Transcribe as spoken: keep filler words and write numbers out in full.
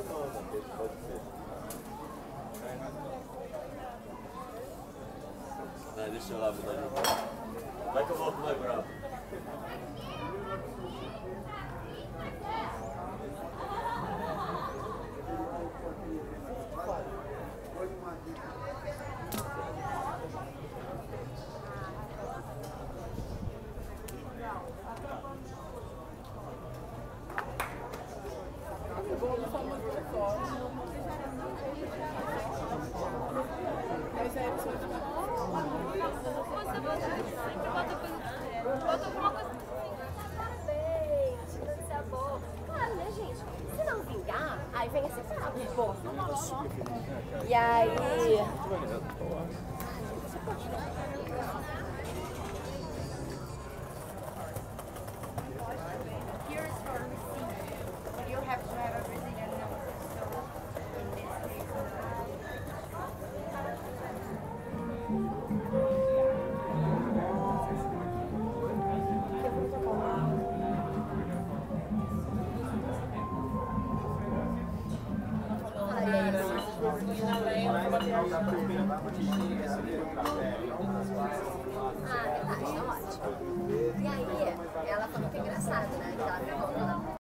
Pode ser. Não, deixa eu lá, vou dar. Vai que eu volto mais bravo. Claro, né, gente? Se não vingar, aí vem esse papo, pô. E aí... Não dá para esperar.